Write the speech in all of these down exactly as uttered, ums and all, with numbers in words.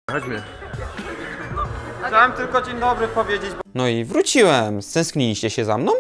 Chodźmy. Chciałem tylko dzień dobry powiedzieć. Bo... No i wróciłem. Stęskniliście się za mną?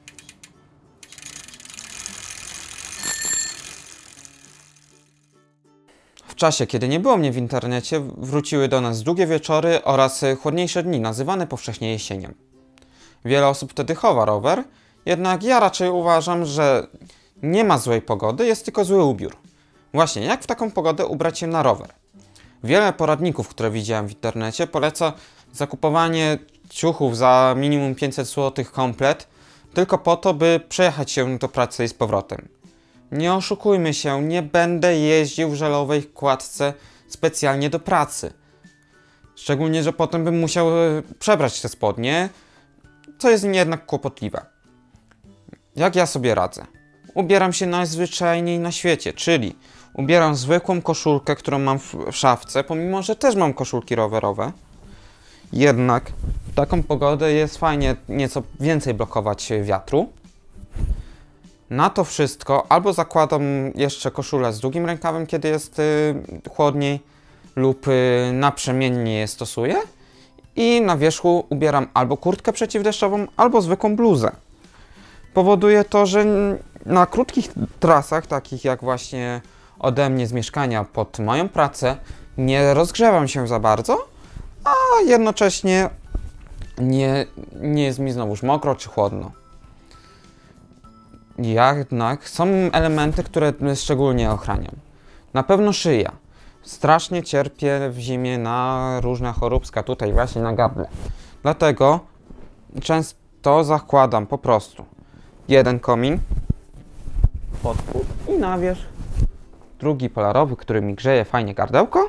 W czasie, kiedy nie było mnie w internecie, wróciły do nas długie wieczory oraz chłodniejsze dni, nazywane powszechnie jesienią. Wiele osób wtedy chowa rower, jednak ja raczej uważam, że nie ma złej pogody, jest tylko zły ubiór. Właśnie, jak w taką pogodę ubrać się na rower? Wiele poradników, które widziałem w internecie, poleca zakupowanie ciuchów za minimum pięćset złotych komplet, tylko po to, by przejechać się do pracy i z powrotem. Nie oszukujmy się, nie będę jeździł w żelowej kładce specjalnie do pracy. Szczególnie, że potem bym musiał przebrać te spodnie, co jest jednak kłopotliwe. Jak ja sobie radzę? Ubieram się najzwyczajniej na świecie, czyli ubieram zwykłą koszulkę, którą mam w szafce, pomimo że też mam koszulki rowerowe. Jednak w taką pogodę jest fajnie nieco więcej blokować wiatru. Na to wszystko albo zakładam jeszcze koszulę z długim rękawem, kiedy jest y, chłodniej, lub y, naprzemiennie je stosuję. I na wierzchu ubieram albo kurtkę przeciwdeszczową, albo zwykłą bluzę. Powoduje to, że na krótkich trasach, takich jak właśnie ode mnie z mieszkania pod moją pracę, nie rozgrzewam się za bardzo, a jednocześnie nie, nie jest mi znowuż mokro czy chłodno. Jednak są elementy, które szczególnie ochraniam. Na pewno szyja. Strasznie cierpię w zimie na różne choróbska, tutaj właśnie na gardle. Dlatego często zakładam po prostu jeden komin pod spód i na wierzch drugi polarowy, który mi grzeje fajnie gardełko.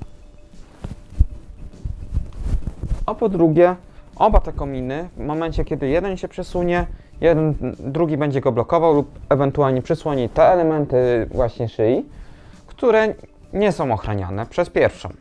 A po drugie, oba te kominy, w momencie kiedy jeden się przesunie, jeden, drugi będzie go blokował lub ewentualnie przysłoni te elementy właśnie szyi, które nie są ochraniane przez pierwszą.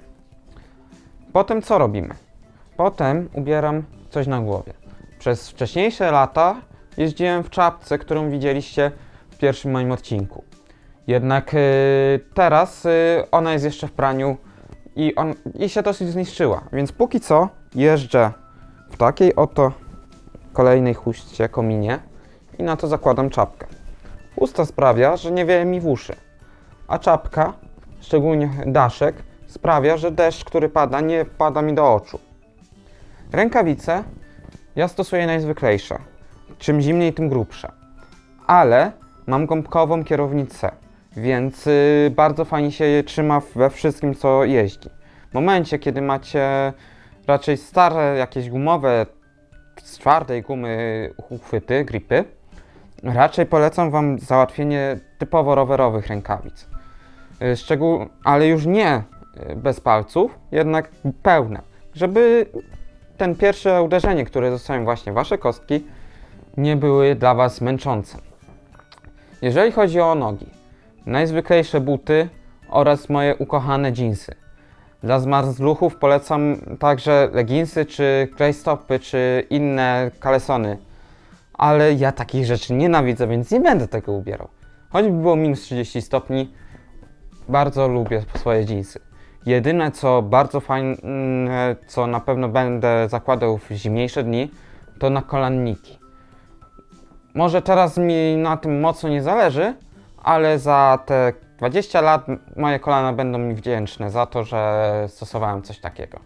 Potem co robimy? Potem ubieram coś na głowie. Przez wcześniejsze lata jeździłem w czapce, którą widzieliście w pierwszym moim odcinku. Jednak yy, teraz yy, ona jest jeszcze w praniu i, on, i się dosyć zniszczyła. Więc póki co jeżdżę w takiej oto kolejnej chuście, kominie i na to zakładam czapkę. Chusta sprawia, że nie wieje mi w uszy, a czapka, szczególnie daszek, sprawia, że deszcz, który pada, nie wpada mi do oczu. Rękawice ja stosuję najzwyklejsze. Czym zimniej, tym grubsze. Ale mam gąbkową kierownicę, więc yy, bardzo fajnie się je trzyma we wszystkim, co jeździ. W momencie, kiedy macie raczej stare, jakieś gumowe, z twardej gumy uchwyty, gripy, raczej polecam wam załatwienie typowo rowerowych rękawic. Szczegół, ale już nie bez palców, jednak pełne, żeby ten pierwsze uderzenie, które dostają właśnie wasze kostki, nie były dla was męczące. Jeżeli chodzi o nogi, najzwyklejsze buty oraz moje ukochane dżinsy. Dla zmarzluchów polecam także leginsy, czy greystopy, czy inne kalesony. Ale ja takich rzeczy nienawidzę, więc nie będę tego ubierał. Choćby było minus trzydzieści stopni, bardzo lubię swoje dżinsy. Jedyne co bardzo fajne, co na pewno będę zakładał w zimniejsze dni, to nakolanniki. Może teraz mi na tym mocno nie zależy, ale za te dwadzieścia lat moje kolana będą mi wdzięczne za to, że stosowałem coś takiego.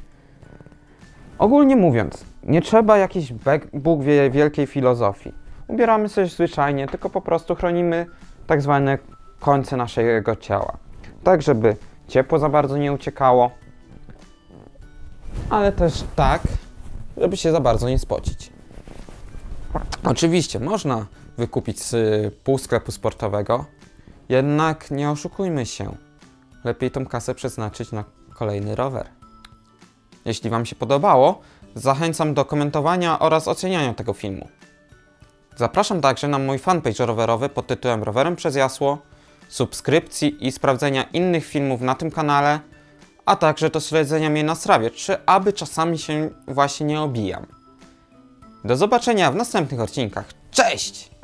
Ogólnie mówiąc, nie trzeba jakiejś Bóg wie wielkiej filozofii. Ubieramy coś zwyczajnie, tylko po prostu chronimy tak zwane końce naszego ciała. Tak, żeby ciepło za bardzo nie uciekało, ale też tak, żeby się za bardzo nie spocić. Oczywiście można wykupić z półsklepu sportowego, jednak nie oszukujmy się. Lepiej tą kasę przeznaczyć na kolejny rower. Jeśli wam się podobało, zachęcam do komentowania oraz oceniania tego filmu. Zapraszam także na mój fanpage rowerowy pod tytułem Rowerem przez Jasło, subskrypcji i sprawdzenia innych filmów na tym kanale, a także do śledzenia mnie na Strawie, czy aby czasami się właśnie nie obijam. Do zobaczenia w następnych odcinkach. Cześć!